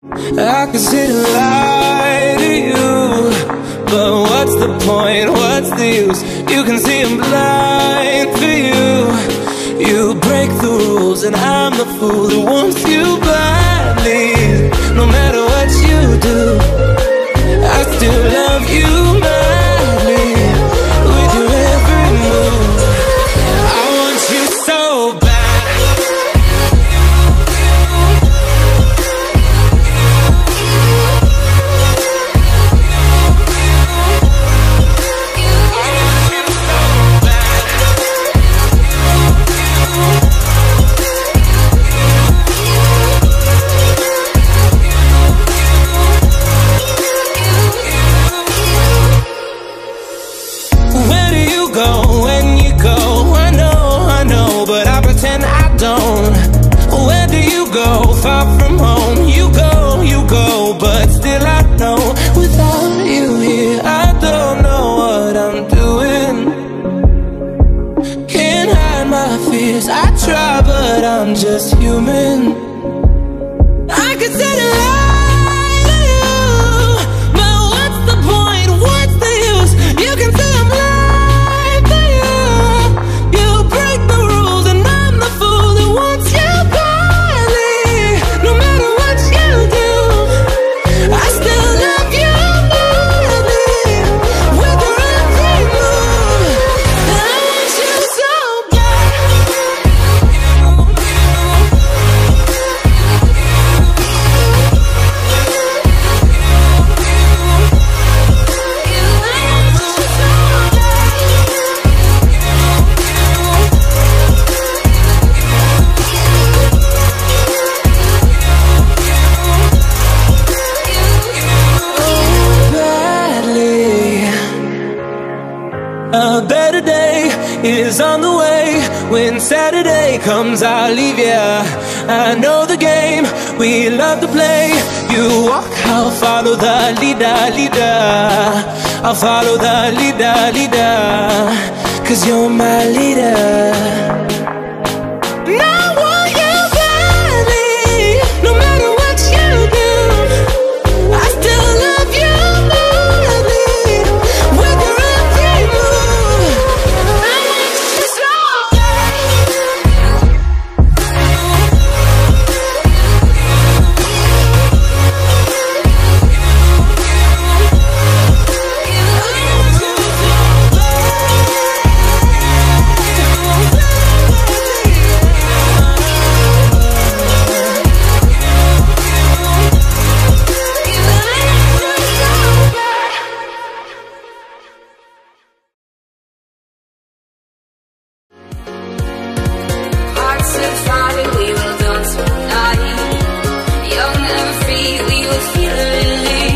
I could sit and lie to you, but what's the point, what's the use? You can see I'm blind for you. You break the rules and I'm the fool who wants you badly. No matter what you do, I still love you madly. With your every move, I want you so bad. Where do you go? Far from home. You go, but still I know. Without you here, I don't know what I'm doing. Can't hide my fears, I try, but I'm just human. I could say a lie to you, but what's the point, what's the use? You can say I'm lying to you. You break the rules and I'm the fool who wants you. A better day is on the way. When Saturday comes, I'll leave ya. I know the game we love to play. You walk, I'll follow the leader. I'll follow the leader. 'Cause you're my leader. We will dance all night. Young and free, we will feel the relief.